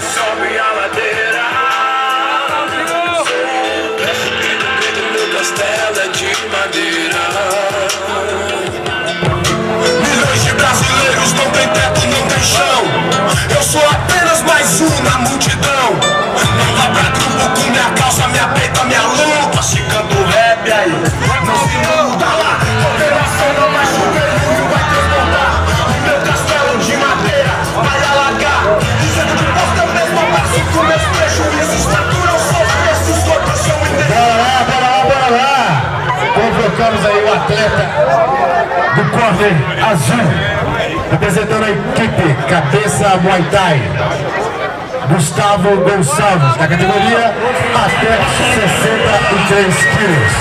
sobe a ladeira. Meu castelo é de madeira. Milhões de brasileiros não tem teto, não tem chão. Eu sou apenas mais um na multidão. Não dá pra grupo com minha calça, minha peita, minha luta. Se canto rap aí, não se muda lá. Coordenação não vai chover, não vai transbordar. Meu castelo de madeira vai alagar. Dizendo que posta mesmo abraço com meus prejuízos. Faturam seus preços, outros são indecisos. Bora lá! Convocamos aí o atleta do corner azul, representando a equipe Cabeça Muay Thai, Gustavo Gonçalves, da categoria até 63 quilos.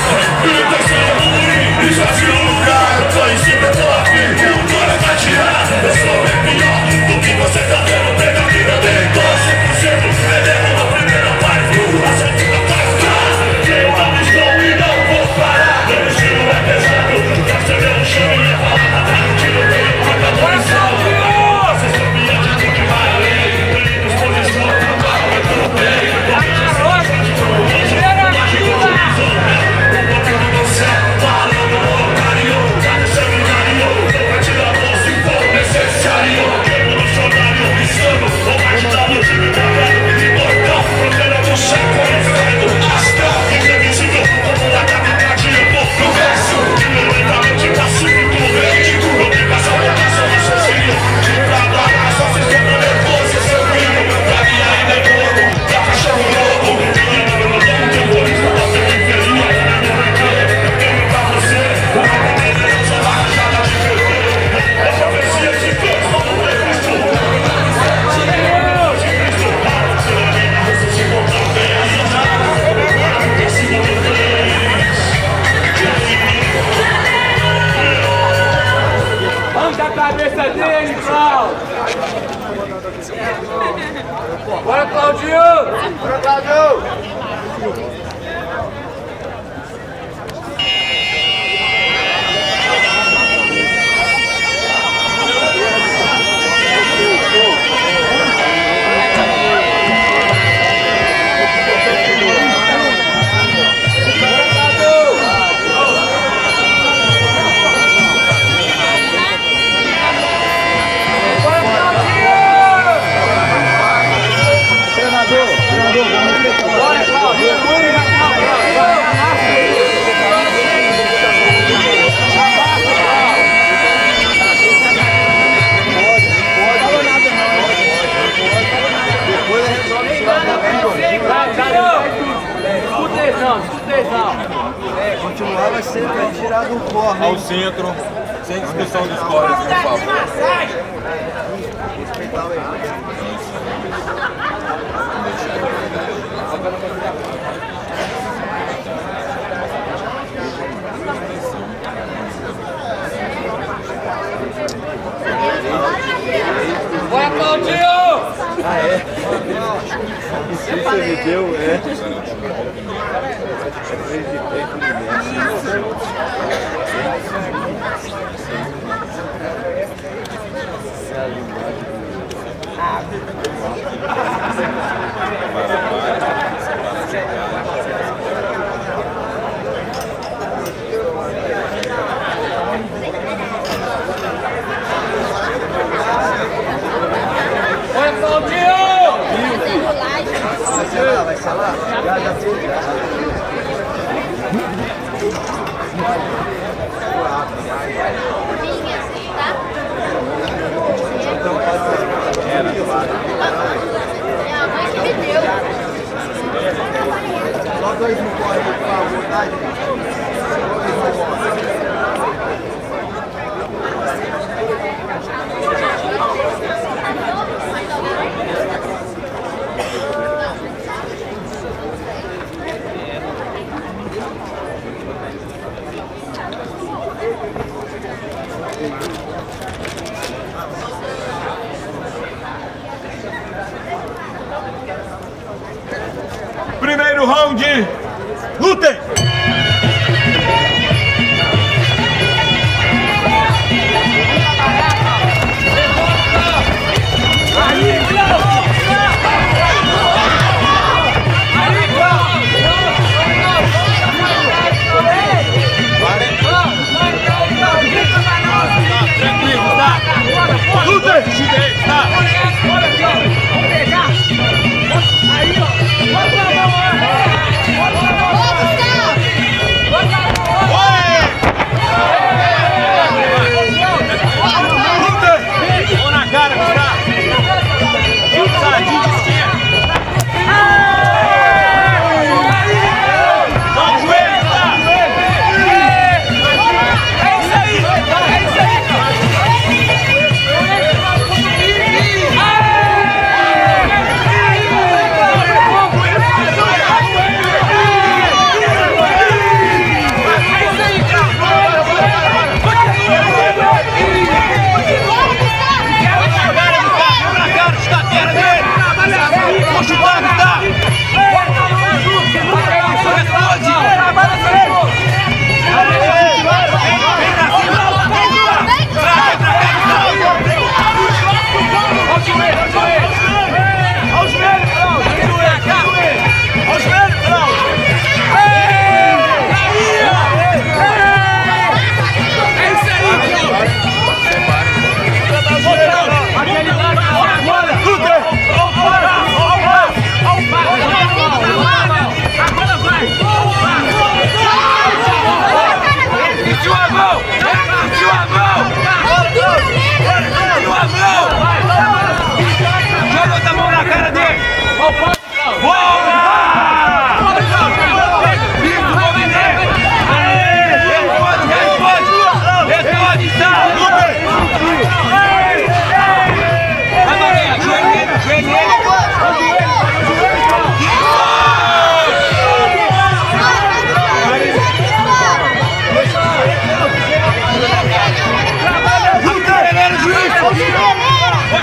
Cabeça dele, Cláudio! Bora, Claudinho! Bora, Claudio! Continuar vai ser tirado do corre. Ao centro, sem discussão dos corres, por favor. Respeitar o erro. Bora, Claudinho! Ah, é? Isso me deu, é. Bora, Claudinho! Vai ser lá? Já fez, já. Só 2 no corre, por favor, tá, gente? Primeiro round, lutem! Aí, Cláudio!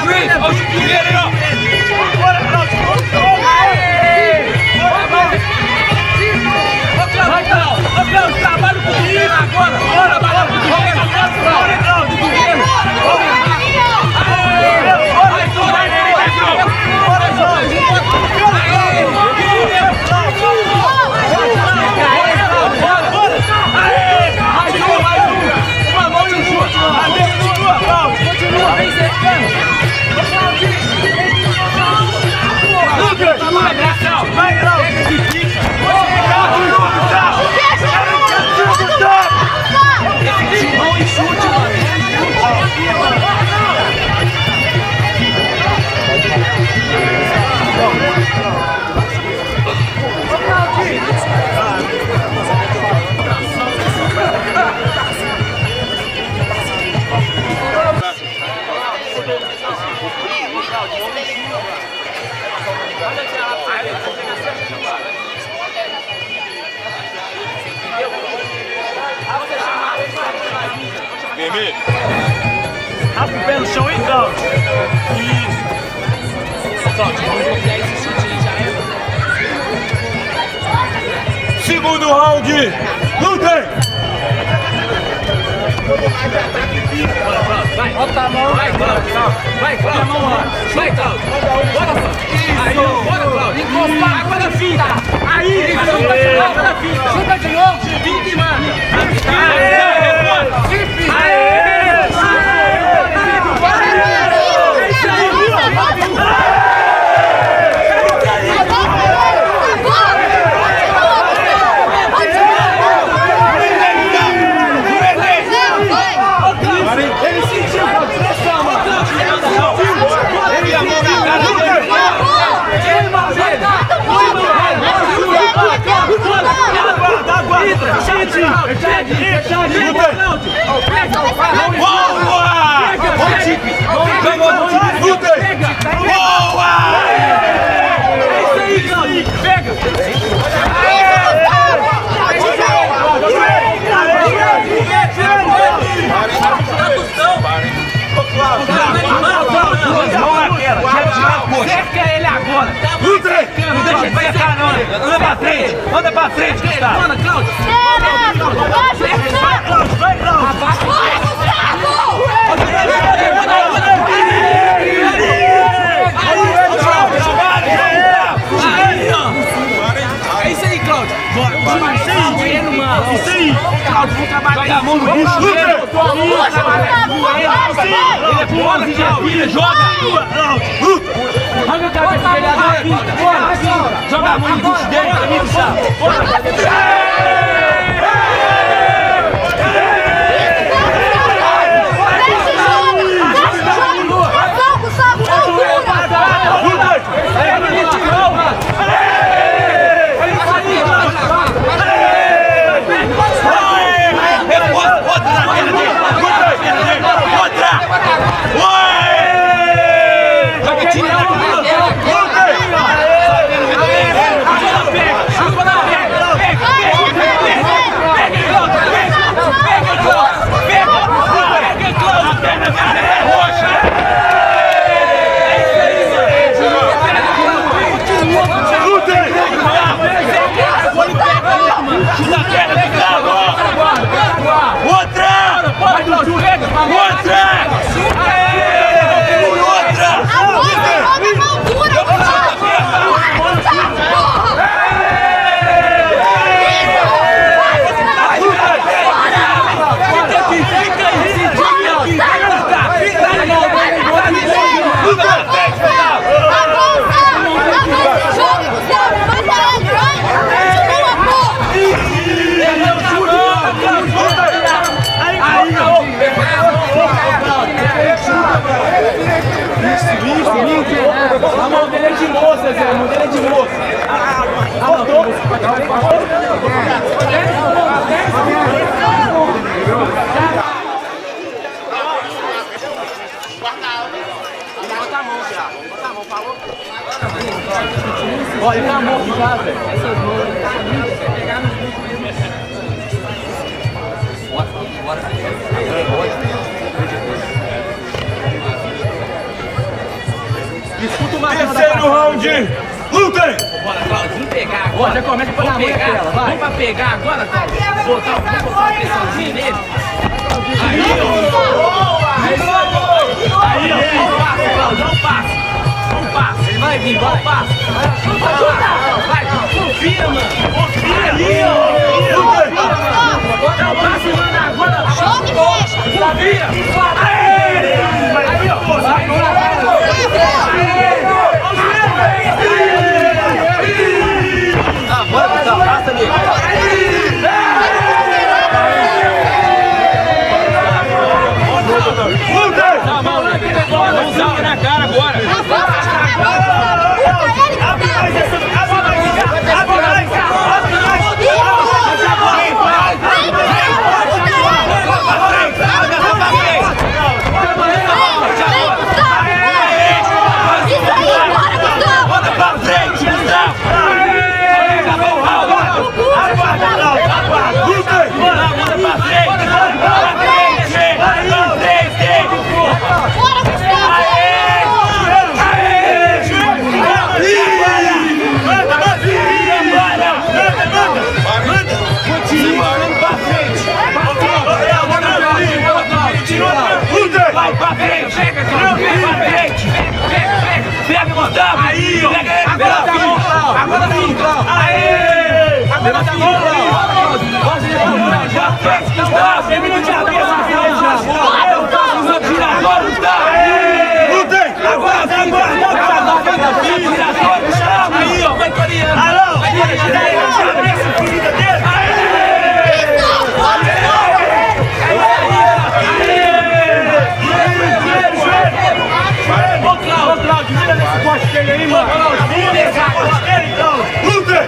Luiz, olha o primeiro aí, ó. Bora, Cláudio. Vai, Cláudio. Ô, Cláudio, trabalha comigo agora. Bora, bora. Bora, Cláudio. Vermelho. Rasga o pé no chão, hein, Cláudio? Isso. Segundo round. Lutem! Vai, bota a mão. Vai, Cláudio. Vai, Cláudio. Vai, Cláudio. Bora, Cláudio. Aí, bora, Cláudio. Encosta, água na fita. Aí, água na fita. Chuta de novo. Fica e manda. Anda pra frente! Anda pra frente, Gustavo! Manda, Cláudio! Vai, Cláudio! Vai, Cláudio! É isso aí, Cláudio! Bora! Isso aí! Cláudio, vamos trabalhar! Joga a mão no bucho dele! Ele é bola, Cláudio! Joga! Arranca a cabeça dele aqui! Bora! Joga a mão no bucho dele pra mim, Gustavo! Bora! A mão dele é de moça, Zé. A mão dele é de moça. Bota a mão já. Bota a mão, falou? Olha, tá a mão aqui já, velho. Essas mãos aí. Bora. Terceiro round. Lutem! Bora, Cláudio, vamos pegar agora. Já começa a pegar ela, vai. Vamos pra pegar agora, Cláudio. Botar uma pressãozinha nele. Aí, ó. Não passa, Cláudio, não passa. Não passa. Ele vai vir, vai. Não passa. Vai, confia, mano. Confia. Aí, ó. Não passa, mano, agora. Joga e fecha. Confia. Aí, ó. Bora, Gustavo, passa ali. Vamos dar na cara agora. Pega, Gustavo! Aí, ó! Agora sim! Agora sim! Aê! Agora sim! Termina de abrir essa final já! Girador, Gustavo! Lutem! Agora sim! Girador, Gustavo! Aí, ó! Vai coreando! Alô! Vai abrir essa ferida dele! Ô, Cláudio, vira nesse poste dele aí, mano. Vira nesse poste dele, então. Lutem!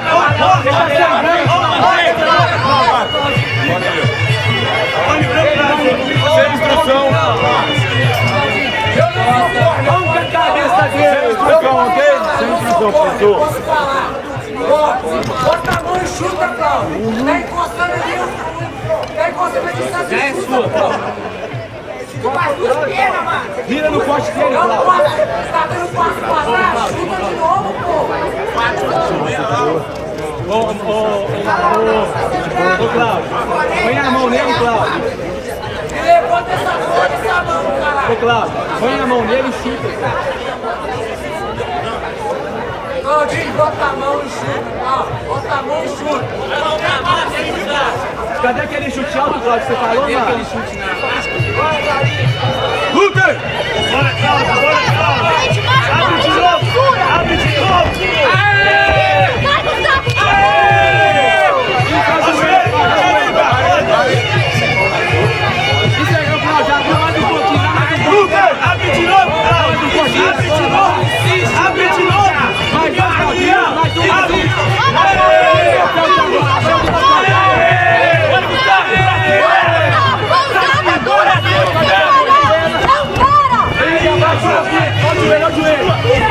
Sem instrução. Vamos com a cabeça dele. Sem instrução, ok? Sem instrução, professor. Bota a mão e chuta, Cláudio. Tá encostando ali. Tá encostando ali. Já é sua, Cláudio. Vira no poste dele, Cláudio. Tá dando passo pra trás, chuta de novo, pô. Ô, Cláudio, põe a mão nele, Cláudio. Levanta essa mão, caralho. Ô, Cláudio, põe a mão nele e chuta. Claudinho, bota a mão e chuta. Bota a mão e chuta. Cadê aquele chute alto, Cláudio, que você falou, mano? Aquele chute na... Lutem! Bora, Cláudio! Bora, Cláudio! Abre de novo! Abre de novo! Vai, Gustavo! Isso aí, Cláudio, abre mais um pouquinho. Lutem! Abre de novo, Cláudio! Abre de novo! Abre de novo! Mais um pouquinho, mais um pouquinho. Olha o joelho.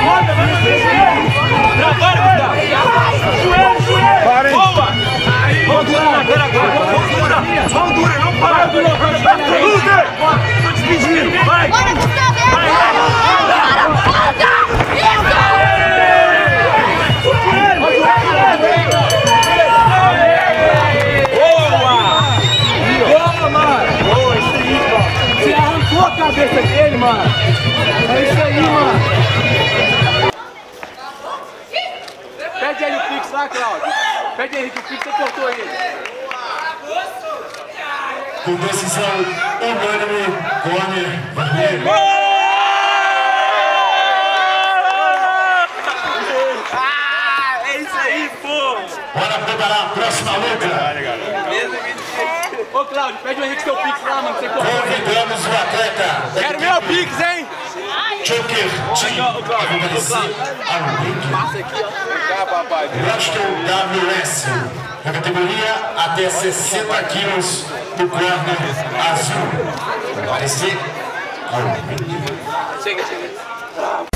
Trabalha, Gustavo. Joelho. Boa. Mão dura na cara agora. Mão dura, não para. Luta. Tô despedindo. Vai. Bora, Gustavo! Bora! Boa, mano. Boa, isso aí, mano. Você arrancou a cabeça dele, mano. É isso aí, mano. Pede ele o Pix lá, Cláudio. Pede Henrique o Pix, você cortou ele. Com decisão unânime, corner vermelho. É isso aí, pô! Bora preparar a próxima luta. Ô, Cláudio, pede o Henrique seu Pix lá, mano, você cortou ele. Convidamos o atleta. Quero ver o Pix, hein? Joker Team. Passa aqui, ó. Cá, papai. Ruston WS. Na categoria até 60 quilos do corner azul. Parecer ao Chega.